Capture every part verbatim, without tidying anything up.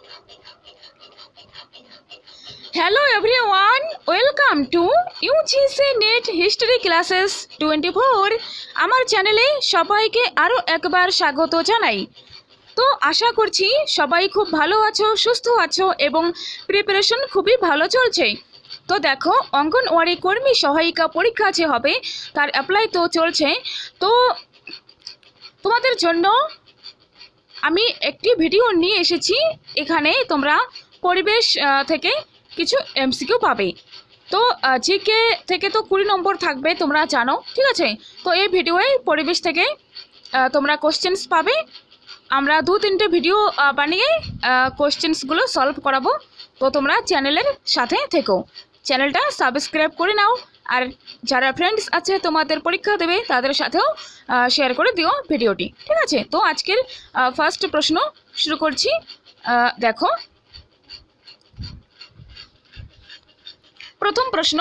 Hello everyone, welcome to U G C Net History Classes twenty-four. আমার চ্যানেলে সবাইকে আরো একবার স্বাগত জানাই। তো আশা করছি সবাই খুব ভালো আছো, সুস্থ আছো এবং প্রিপারেশন খুবই ভালো চলছে। তো দেখো, অঙ্গনওয়াড়ি কর্মী সহায়িকা পরীক্ষা যে হবে তার অ্যাপ্লাই তো চলছে। তো তোমাদের জন্য আমি একটি ভিডিও নিয়ে এসেছি। এখানে তোমরা পরিবেশ থেকে কিছু এমসিকিউ পাবে। তো জিকে থেকে তো কুড়ি নম্বর থাকবে, তোমরা জানো, ঠিক আছে। তো এই ভিডিওয়ে পরিবেশ থেকে তোমরা কোশ্চেন্স পাবে। আমরা দু তিনটে ভিডিও বানিয়ে কোশ্চেন্সগুলো সলভ করাবো। তো তোমরা চ্যানেলের সাথে থেকো, চ্যানেলটা সাবস্ক্রাইব করে নাও। আর যারা ফ্রেন্ডস আছে তোমাদের পরীক্ষা দেবে তাদের সাথেও শেয়ার করে দিও ভিডিওটি, ঠিক আছে। তো আজকের ফার্স্ট প্রশ্ন শুরু করছি। দেখো, প্রথম প্রশ্ন,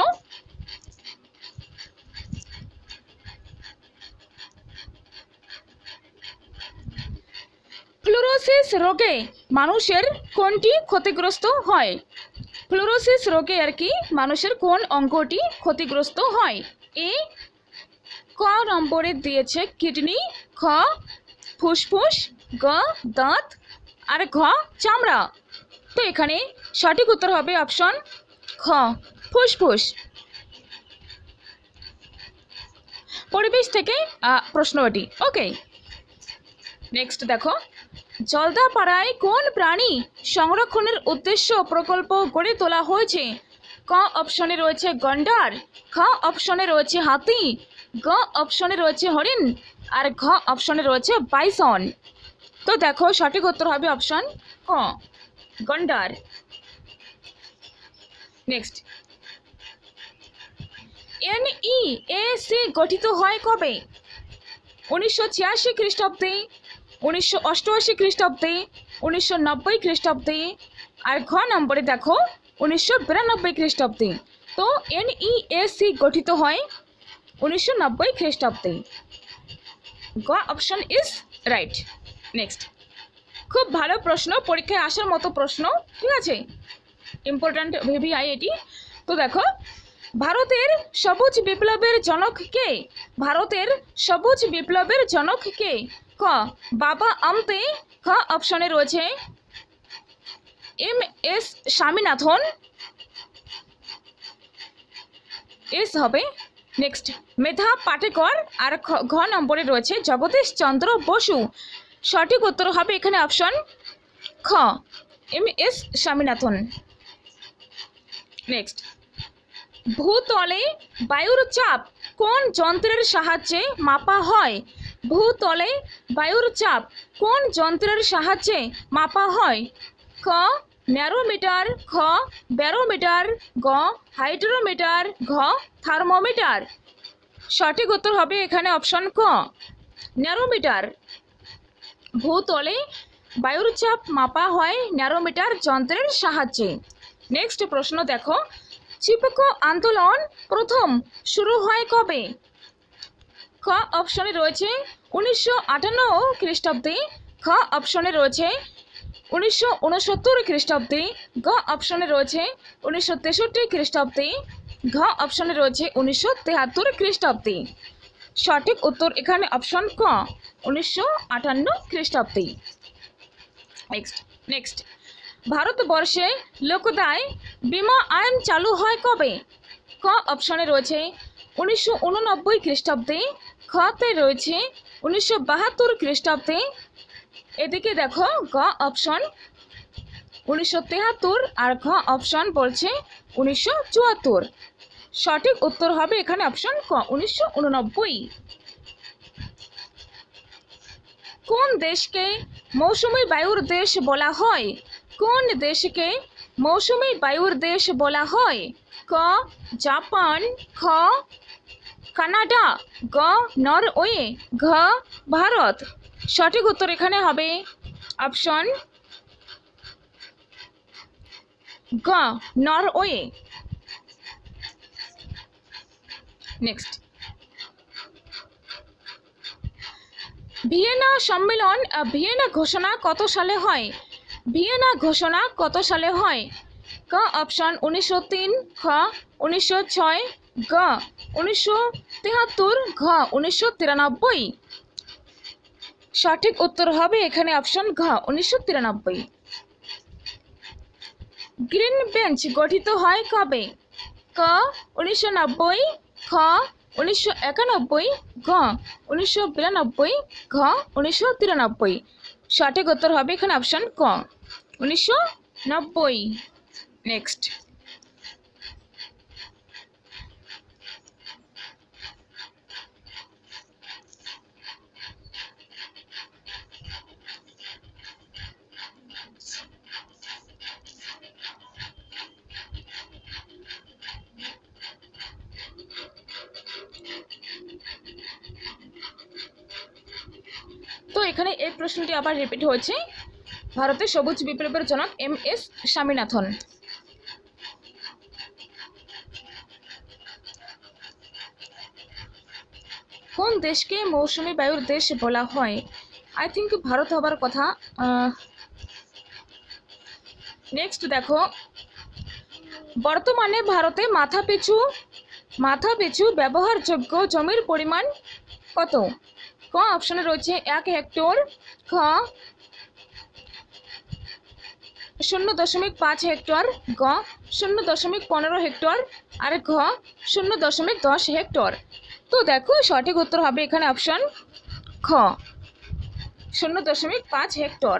ফ্লোরোসিস রোগে মানুষের কোনটি ক্ষতিগ্রস্ত হয়? ফ্লোরোসিস রোগে আর কি মানুষের কোন অঙ্গটি ক্ষতিগ্রস্ত হয়? এ ক নম্বরে দিয়েছে কিডনি, খ ফুসফুস, গ দাঁত, আর ঘ চামড়া। তো এখানে সঠিক উত্তর হবে অপশন খ ফুসফুস। পরিবেশ থেকে প্রশ্ন এটি, ওকে। নেক্সট দেখো, জলদাপাড়ায় কোন প্রাণী সংরক্ষণের উদ্দেশ্য প্রকল্প গড়ে তোলা হয়েছে? ক অপশনে রয়েছে গন্ডার, খ অপশনে রয়েছে হাতি, গ অপশনে রয়েছে হরিণ, আর ঘ অপশনে রয়েছে বাইসন। তো দেখো সঠিক উত্তর হবে অপশন ক গন্ডার। নেক্সট, এনইএসি গঠিত হয় কবে? উনিশশো ছিয়াশি খ্রিস্টাব্দে, উনিশশো অষ্টআশি খ্রিস্টাব্দে, উনিশশো নব্বই খ্রিস্টাব্দে, আর ঘ নম্বরে দেখো উনিশশো বিরানব্বই খ্রিস্টাব্দে। তো এনইএসি গঠিত হয় উনিশশো নব্বই খ্রিস্টাব্দে। গ অপশন ইজ রাইট। নেক্সট, খুব ভালো প্রশ্ন, পরীক্ষায় আসার মতো প্রশ্ন, ঠিক আছে, ইম্পর্ট্যান্ট ভিভিআই এটি। তো দেখো, ভারতের সবুজ বিপ্লবের জনক কে? ভারতের সবুজ বিপ্লবের জনক কে? ক বাবা আমতে, খ অপশনে রয়েছে এম এস স্বামীনাথন, এস হবে। নেক্সট, মেধা পাটেকর, আর ঘ নম্বরে রয়েছে জগদীশ চন্দ্র বসু। সঠিক উত্তর হবে এখানে অপশন খ এম এস স্বামীনাথন। নেক্সট, ভূতলে বায়ুর চাপ কোন যন্ত্রের সাহায্যে মাপা হয়? ভূতলে বায়ুর চাপ কোন যন্ত্রের সাহায্যে মাপা হয়? ক ন্যারোমিটার, খ ব্যারোমিটার, গ হাইড্রোমিটার, ঘ থার্মোমিটার। সঠিক উত্তর হবে এখানে অপশন ক ন্যারোমিটার। ভূতলে বায়ুর চাপ মাপা হয় ন্যারোমিটার যন্ত্রের সাহায্যে। নেক্সট প্রশ্ন দেখো, চিপকো আন্দোলন প্রথম শুরু হয় কবে? খ অপশনে রয়েছে উনিশশো আটান্ন খ্রিস্টাব্দে, খ অপশনে রয়েছে উনিশশো উনসত্তর খ্রিস্টাব্দে, গ অপশনে রয়েছে উনিশশো তেষট্টি খ্রিস্টাব্দে, ঘ অপশনে রয়েছে উনিশশো তেহাত্তর খ্রিস্টাব্দে। সঠিক উত্তর এখানে অপশন ক উনিশশো আটান্ন খ্রিস্টাব্দে। নেক্সট নেক্সট ভারতবর্ষে লোকদায় বীমা আইন চালু হয় কবে? ক অপশনে রয়েছে উনিশশো উননব্বই খ্রিস্টাব্দে, খতে রয়েছে উনিশশো বাহাত্তর খ্রিস্টাব্দে, এদিকে দেখো গ অপশন উনিশশো তেহাত্তর, আর ঘ অপশন বলছে উনিশশো চুয়াত্তর। সঠিক উত্তর হবে এখানে অপশন ক উনিশশো উননব্বই। কোন দেশকে মৌসুমী বায়ুর দেশ বলা হয়? কোন দেশকে মৌসুমী বায়ুর দেশ বলা হয়? ক জাপান, খ কানাডা, গ নরওয়ে, ঘ ভারত। সঠিক উত্তর এখানে হবে অপশন গ নরওয়ে। নেক্সট, ভিয়েনা সম্মেলন ভিয়েনা ঘোষণা কত সালে হয়? ভিয়েনা ঘোষণা কত সালে হয়? ক অপশন উনিশশো তিন, খ উনিশশো ছয়, গ উনিশশো তেহাত্তর, ঘ উনিশশো তিরানব্বই। সঠিক উত্তর হবে এখানে অপশন ঘ উনিশশো তিরানব্বই। গ্রিন বেঞ্চ গঠিত হয় কবে? ক উনিশশো নব্বই, খ উনিশশো একানব্বই, ঘ উনিশশো বিরানব্বই, ঘ উনিশশো তিরানব্বই। সঠিক উত্তর হবে এখানে অপশন ক উনিশশো নব্বই। নেক্সট, তো এখানে এই প্রশ্নটি আবার রিপিট হয়েছে। ভারতের সবুজ বিপ্লবের জনক এম এস স্বামীনাথন। কোন দেশকে মৌসুমী বায়ুর দেশ বলা হয়? আই থিঙ্ক ভারত হবার কথা। নেক্সট দেখো, বর্তমানে ভারতে মাথা পিছু মাথা পিছু ব্যবহারযোগ্য জমির পরিমাণ কত? ক অপশনে রয়েছে এক হেক্টর, খ শূন্য দশমিক পাঁচ হেক্টর, গ শূন্য দশমিক পনেরো হেক্টর, আর ঘ শূন্য দশমিক দশ হেক্টর। তো দেখো সঠিক উত্তর হবে এখানে অপশন খ শূন্য দশমিক পাঁচ হেক্টর।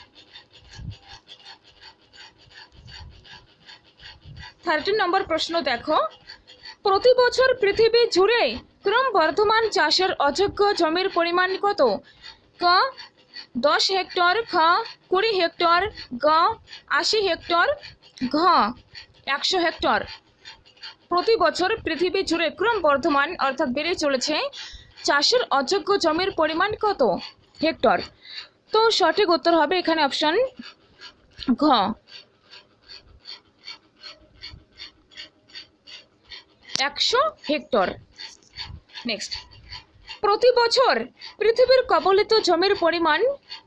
থার্টিন নম্বর প্রশ্ন দেখো, প্রতি বছর পৃথিবী জুড়ে ক্রমবর্ধমান চাষের অযোগ্য জমির পরিমাণ কত? ক দশ হেক্টর, খ কুড়ি হেক্টর, গ আশি হেক্টর, ঘ একশো হেক্টর। প্রতি বছর পৃথিবী জুড়ে ক্রমবর্ধমান অর্থাৎ বেড়ে চলেছে চাষের অযোগ্য জমির পরিমাণ কত হেক্টর? তো সঠিক উত্তর হবে এখানে অপশন ঘ একশো হেক্টর। নেক্সট, প্রতি বছর পৃথিবীর কবলিত জমির পরিমাণ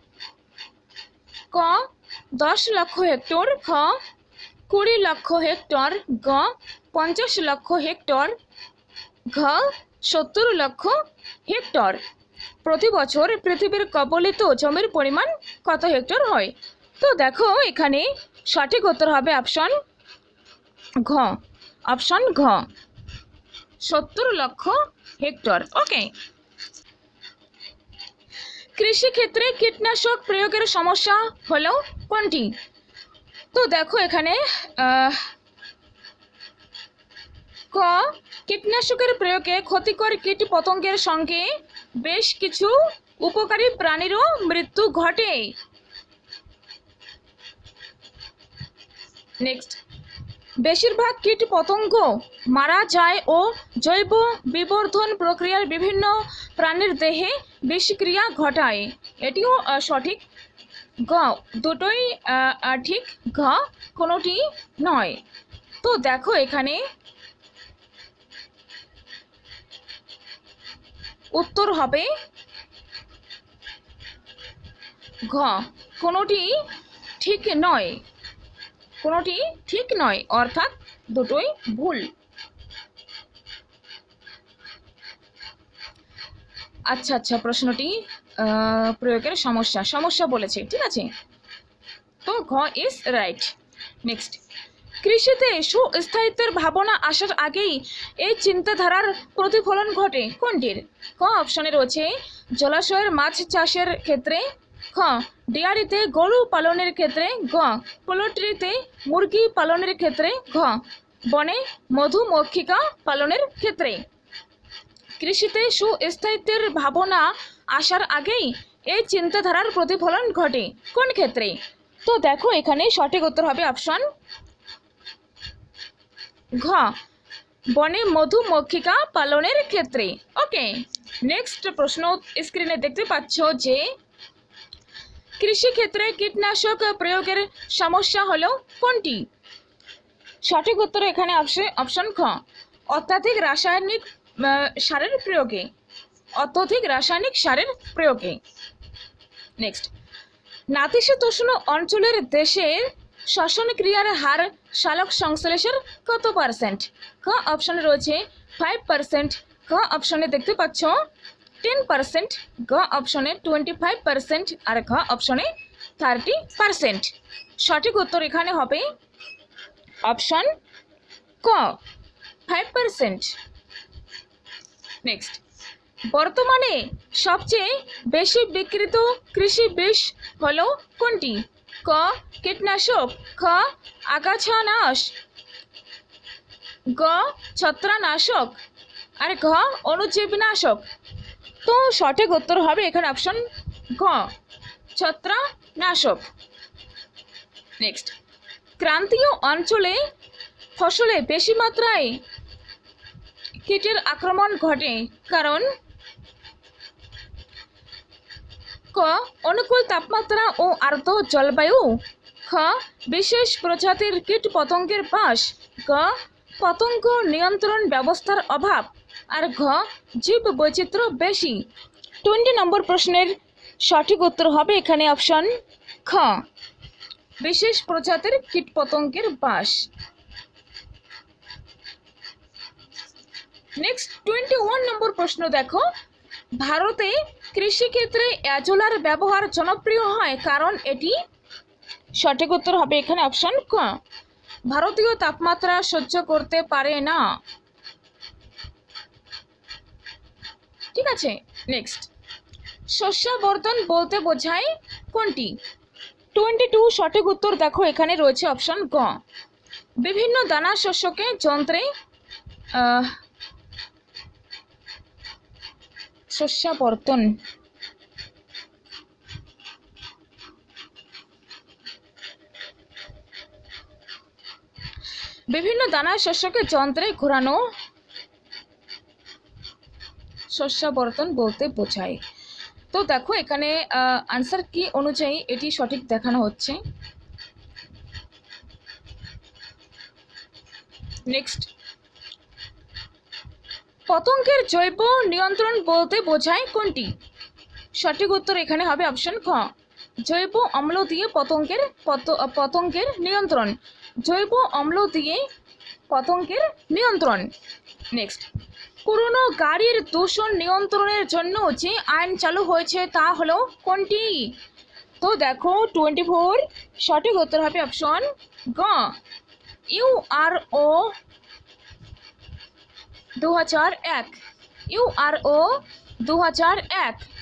ক দশ লক্ষ হেক্টর, খ কুড়ি লক্ষ হেক্টর, গ পঞ্চাশ লক্ষ হেক্টর, ঘ সত্তর লক্ষ হেক্টর। প্রতি বছর পৃথিবীর কবলিত জমির পরিমাণ কত হেক্টর হয়? তো দেখো এখানে সঠিক উত্তর হবে অপশন ঘ অপশন ঘ সত্তর লক্ষ হেক্টর। ওকে, কৃষিক্ষেত্রে কীটনাশক প্রয়োগের সমস্যা হলো কোনটি? তো দেখো এখানে ক কীটনাশকের প্রয়োগে ক্ষতিকর কীট পতঙ্গের সঙ্গে বেশ কিছু উপকারী প্রাণীরও মৃত্যু ঘটে। নেক্সট, বেশিরভাগ কীট পতঙ্গ মারা যায় ও জৈব বিবর্ধন প্রক্রিয়ার বিভিন্ন প্রাণীর দেহে বিষক্রিয়া ঘটায়। এটিও সঠিক। গ দুটোই ঠিক, ঘ কোনোটি নয়। তো দেখো এখানে উত্তর হবে ঘ কোনোটি ঠিক নয়, কোনোটি ঠিক নয় অর্থাৎ দুটোই ভুল। আচ্ছা আচ্ছা প্রশ্নটি প্রয়োগের সমস্যা সমস্যা বলেছে, ঠিক আছে, তো ঘ ইজ রাইট। নেক্সট, কৃষিতে সুস্থায়িত্বের ভাবনা আসার আগেই এই চিন্তাধারার প্রতিফলন ঘটে কোনটির? ক অপশনে রয়েছে জলাশয়ের মাছ চাষের ক্ষেত্রে, খ ডেয়ারিতে গরু পালনের ক্ষেত্রে, গ পোল্ট্রিতে মুরগি পালনের ক্ষেত্রে, ঘ বনে মধুমক্ষিকা পালনের ক্ষেত্রে। কৃষিতে সুস্থায়িত্বের ভাবনা আসার আগেই এই চিন্তাধারার প্রতিফলন ঘটে কোন ক্ষেত্রে? তো দেখো এখানে সঠিক উত্তর হবে অপশন ঘ বনে মধুমক্ষিকা পালনের ক্ষেত্রে। ওকে, নেক্সট প্রশ্ন স্ক্রিনে দেখতে পাচ্ছ যে কৃষিক্ষেত্রে কীটনাশক প্রয়োগের সমস্যা হলো কোনটি? সঠিক উত্তর এখানে অপশন খ অত্যাধিক রাসায়নিক সারের প্রয়োগে অত্যধিক রাসায়নিক সারের প্রয়োগে। নেক্সট, নাতিশীতোষ্ণ অঞ্চলের দেশের শ্বসন ক্রিয়ার হার সালোক সংশ্লেষের কত পার্সেন্ট? ক অপশনে রয়েছে ফাইভ পার্সেন্ট, ক অপশনে দেখতে পাচ্ছ টেন পার্সেন্ট, গ অপশনে টোয়েন্টি ফাইভ পার্সেন্ট, আর ঘ অপশনে থার্টি পার্সেন্ট। সঠিক উত্তর এখানে হবে অপশন ক, ফাইভ পার্সেন্ট। নেক্সট, বর্তমানে সবচেয়ে বেশি বিক্রিত কৃষি বিষ হলো কোনটি? ক কীটনাশক, খ আগাছানাশ, গ ছত্রাকনাশক, আর ঘ অণুজীবনাশক। তো সঠিক উত্তর হবে এখানে অপশন গ, ছত্রাকনাশক। নেক্সট, ক্রান্তীয় অঞ্চলে ফসলে বেশি মাত্রায় কীটের আক্রমণ ঘটে কারণ ক অনুকূল তাপমাত্রা ও আর্দ্র জলবায়ু, খ বিশেষ প্রজাতির কীট পতঙ্গের বাস, গ পতঙ্গ নিয়ন্ত্রণ ব্যবস্থার অভাব, আর ঘ জীব বৈচিত্র্য বেশি। টোয়েন্টি নম্বর প্রশ্নের সঠিক উত্তর হবে এখানে অপশন খ, বিশেষ প্রজাতির কীট পতঙ্গের বাস। নেক্সট টোয়েন্টি ওয়ান নম্বর প্রশ্ন দেখো, ভারতে কৃষিক্ষেত্রে অ্যাজোলার ব্যবহার জনপ্রিয় হয় কারণ এটি? সঠিক উত্তর হবে এখানে অপশন ক, ভারতীয় তাপমাত্রা সহ্য করতে পারে না। ঠিক আছে। নেক্সট, শস্যাবর্ধন বলতে বোঝায় কোনটি? টোয়েন্টি টু সঠিক উত্তর দেখো এখানে রয়েছে অপশন গ, বিভিন্ন দানা শস্যকে যন্ত্রে শস্যাবর্ধন। বিভিন্ন দানা শস্যকে যন্ত্রে ঘোরানো শস্যাবর্ধন বলতে বোঝায়। তো দেখো এখানে আনসার কি অনুযায়ী এটি সঠিক দেখানো হচ্ছে। নেক্সট, পতঙ্গের জৈব নিয়ন্ত্রণ বলতে বোঝায় কোনটি? সঠিক উত্তর এখানে হবে অপশন খ, জৈব অম্ল দিয়ে পতঙ্গের পতঙ্গের নিয়ন্ত্রণ, জৈব অম্ল দিয়ে পতঙ্গের নিয়ন্ত্রণ। নেক্সট, পুরনো গাড়ির দূষণ নিয়ন্ত্রণের জন্য যে আইন চালু হয়েছে তা হলো কোনটি? তো দেখো টোয়েন্টি ফোর সঠিক উত্তর হবে অপশন গ, ইউআরও দু হাজার এক, ইউআরও দু হাজার এক।